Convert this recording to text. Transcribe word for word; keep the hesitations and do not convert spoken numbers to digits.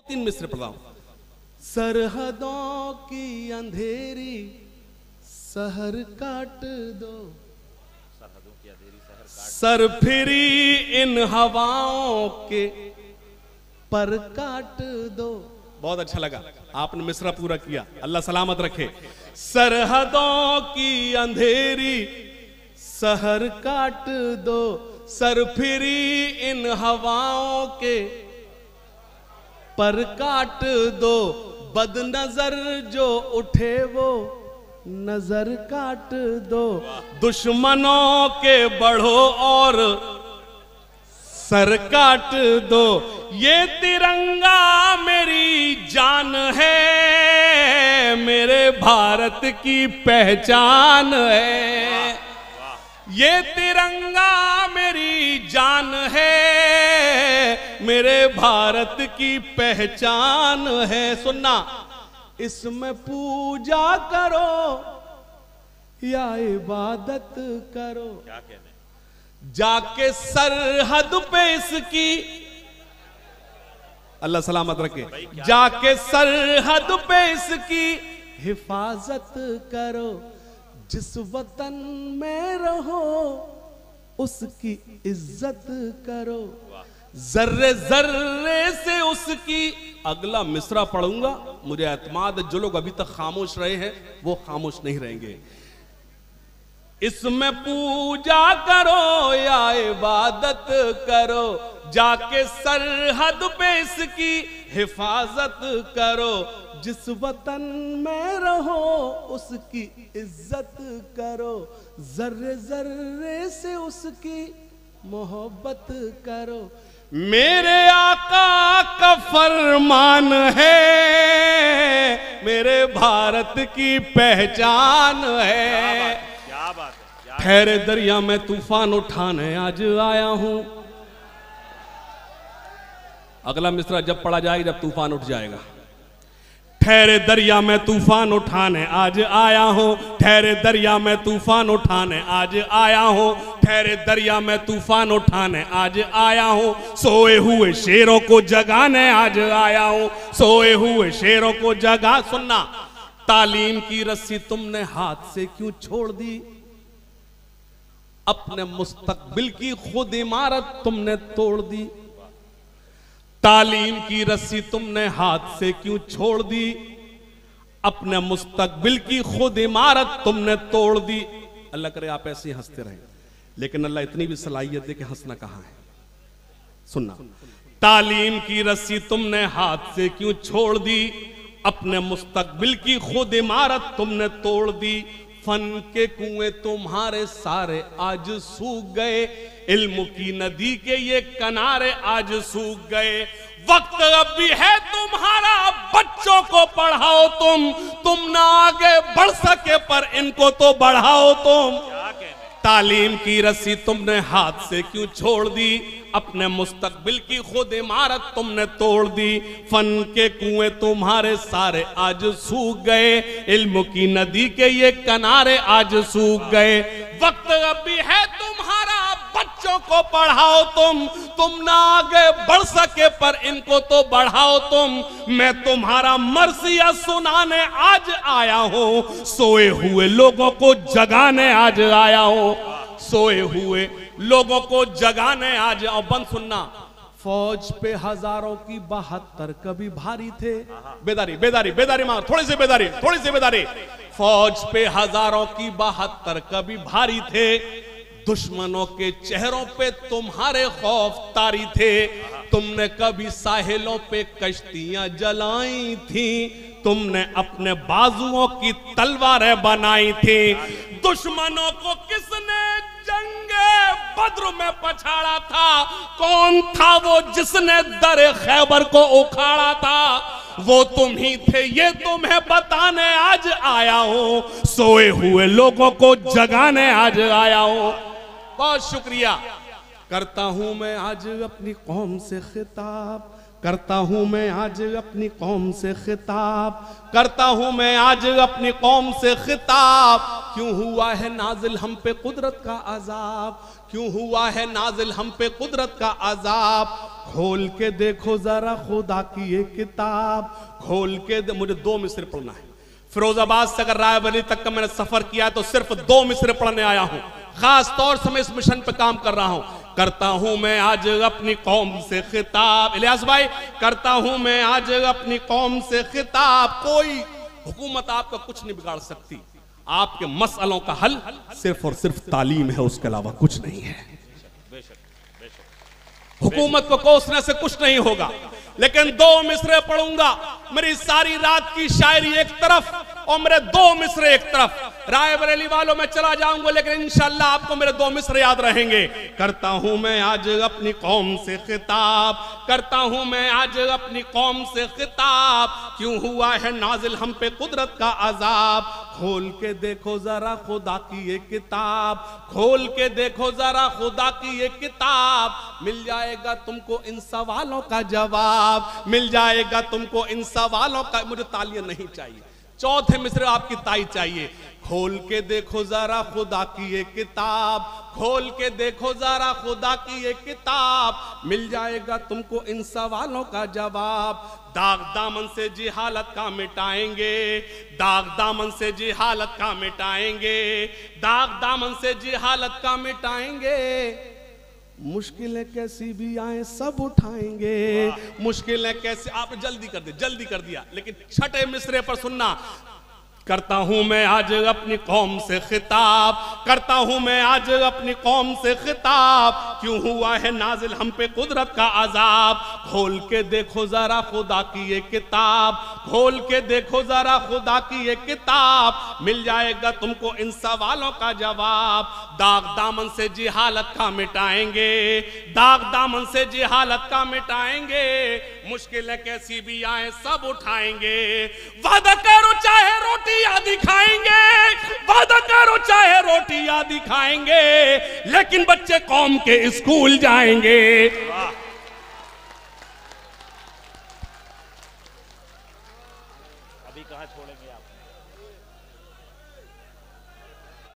तीन मिसरे पढ़ा हूं। सरहदों की अंधेरी सहर काट दो, सर फिरी इन हवाओं के पर काट दो। बहुत अच्छा लगा, आपने मिसरा पूरा किया, अल्लाह सलामत रखे। सरहदों की अंधेरी सहर काट दो, सर फिरी इन हवाओं के पर काट दो। बदनजर जो उठे वो नजर काट दो, दुश्मनों के बढ़ो और सर काट दो। ये तिरंगा मेरी जान है, मेरे भारत की पहचान है। ये तिरंगा मेरी जान है, मेरे भारत की पहचान है। सुनना, इसमें पूजा करो या इबादत करो, क्या कहने जाके सरहद पे इसकी, अल्लाह सलामत रखे, जाके सरहद पे इसकी हिफाजत करो। जिस वतन में रहो उसकी इज्जत करो, जर्रे जर्रे से उसकी। अगला मिसरा पढ़ूंगा, मुझे एतमाद जो लोग अभी तक खामोश रहे हैं वो खामोश नहीं रहेंगे। इसमें पूजा करो या इबादत करो, जाके सरहद पे इसकी हिफाजत करो। जिस वतन में रहो उसकी इज्जत करो, जर्रे जर्रे से उसकी मोहब्बत करो। मेरे आका का फरमान है, मेरे भारत की पहचान है। क्या बात है। ठहरे दरिया में तूफान उठाने आज आया हूं। अगला मिसरा जब पढ़ा जाएगा जब तूफान उठ जाएगा। ठहरे दरिया में तूफान उठाने आज आया हूं, ठहरे दरिया में तूफान उठाने आज आया हूं, ठहरे दरिया में तूफान उठाने आज आया हूं। सोए हुए शेरों को जगाने आज आया हूं, सोए हुए शेरों को जगा। सुनना, तालीम की रस्सी तुमने हाथ से क्यों छोड़ दी, अपने मुस्तकबिल की खुद इमारत तुमने तोड़ दी। तालीम की रस्सी तुमने हाथ से क्यों छोड़ दी, अपने मुस्तकबिल की खुद इमारत तुमने तोड़ दी। अल्लाह करे आप ऐसे ही हंसते रहें, लेकिन अल्लाह इतनी भी सलाहियत दे कि हंसना कहां है। सुनना, तालीम की रस्सी तुमने हाथ से क्यों छोड़ दी, अपने मुस्तकबिल की खुद इमारत तुमने तोड़ दी। फन के कुएं तुम्हारे सारे आज सूख गए, इल्म की नदी के ये किनारे आज सूख गए। वक्त अब भी है तुम्हारा, बच्चों को पढ़ाओ तुम, तुम ना आगे बढ़ सके पर इनको तो बढ़ाओ तुम। तालीम की रस्सी तुमने हाथ से क्यों छोड़ दी, अपने मुस्तकबिल की खुद इमारत तुमने तोड़ दी। फन के कुएं तुम्हारे सारे आज सूख गए, इल्म की नदी के ये किनारे आज सूख गए। वक्त अब भी है तुम्हारा, बच्चों को पढ़ाओ तुम, तुम ना आगे बढ़ सके पर इनको तो बढ़ाओ तुम। मैं तुम्हारा मर्सिया सुनाने आज आया हूं, सोए हुए लोगों को जगाने आज आया हूं, सोए हुए लोगों को जगाने आज। और बंद सुनना, फौज पे हजारों की बहत्तर कभी भारी थे। बेदारी बेदारी बेदारी मार, थोड़ी सी बेदारी थोड़ी सी बेदारी। फौज पे हजारों की बहत्तर कभी भारी थे, दुश्मनों के चेहरों पे तुम्हारे खौफ तारी थे। तुमने कभी साहिलों पे कश्तियां जलाई थी, तुमने अपने बाजुओं की तलवारें बनाई थी। दुश्मनों को किसने जंगे बद्र में पछाड़ा था, कौन था वो जिसने दर खैबर को उखाड़ा था, वो तुम ही थे ये तुम्हें बताने आज आया हूं, सोए हुए लोगों को जगाने आज आया हूं। बहुत शुक्रिया करता हूं मैं आज अपनी कौम से खिताब, करता हूं मैं आज अपनी कौम से खिताब, करता हूं मैं आज अपनी कौम से खिताब। क्यों हुआ है नाजिल हम पे कुदरत का अजाब, क्यों हुआ है नाजिल हम पे कुदरत का अजाब। खोल के देखो जरा खुदा की ये किताब, खोल के दे... मुझे दो मिसरे पढ़ना है। फिरोजाबाद से अगर रायबरेली तक का मैंने सफर किया तो सिर्फ दो मिसरे पढ़ने आया हूं। खास तौर से मैं इस मिशन पे काम कर रहा हूं। करता हूं मैं आज अपनी कौम से खिताब, इलियास भाई, करता हूं मैं आज अपनी कौम से खिताब। कोई हुकूमत आपका कुछ नहीं बिगाड़ सकती। आपके मसलों का हल सिर्फ और सिर्फ तालीम है, उसके अलावा कुछ नहीं है। हुकूमत को कोसने से कुछ नहीं होगा। लेकिन दो मिसरे पढ़ूंगा, मेरी सारी रात की शायरी एक तरफ और मेरे दो मिसरे एक तरफ। रायबरेली वालों में चला जाऊंगा, लेकिन इंशाअल्लाह आपको मेरे दो मिसरे याद रहेंगे। करता हूं मैं आज अपनी कौम से खिताब, करता हूं मैं आज अपनी कौम से खिताब। क्यों हुआ है नाजिल हम पे कुदरत का अजाब। खोल के देखो जरा खुदा की ये किताब, खोल के देखो जरा खुदा की ये किताब। मिल जाएगा तुमको इन सवालों का जवाब, मिल जाएगा तुमको इन सवालों का। मुझे तालियां नहीं चाहिए, चौथे मिसरे आपकी ताई चाहिए। खोल के देखो जरा खुदा की ये किताब, खोल के देखो जरा खुदा की ये किताब। मिल जाएगा तुमको इन सवालों का जवाब। दाग दामन से जिहालत का मिटाएंगे, दाग दामन से जिहालत का मिटाएंगे, दाग दामन से जिहालत का मिटाएंगे। मुश्किलें कैसी भी आए सब उठाएंगे, मुश्किलें कैसी। आप जल्दी कर दे, जल्दी कर दिया, लेकिन छठे मिसरे पर सुनना। करता हूं मैं आज अपनी कौम से खिताब, करता हूं मैं आज अपनी कौम से खिताब। क्यों हुआ है नाजिल हम पे कुदरत का अजाब। खोल के देखो जरा खुदा की ये किताब, खोल के देखो जरा खुदा की ये किताब। मिल जाएगा तुमको इन सवालों का जवाब। दाग दामन से जिहालत का मिटाएंगे, दाग दामन से जिहालत का मिटाएंगे। मुश्किलें कैसी भी आए सब उठाएंगे। वादा करो चाहे रोटी आदि खाएंगे, वादा करो चाहे रोटी आदि खाएंगे, लेकिन बच्चे कौम के स्कूल जाएंगे। अभी कहां छोड़ेंगे आप?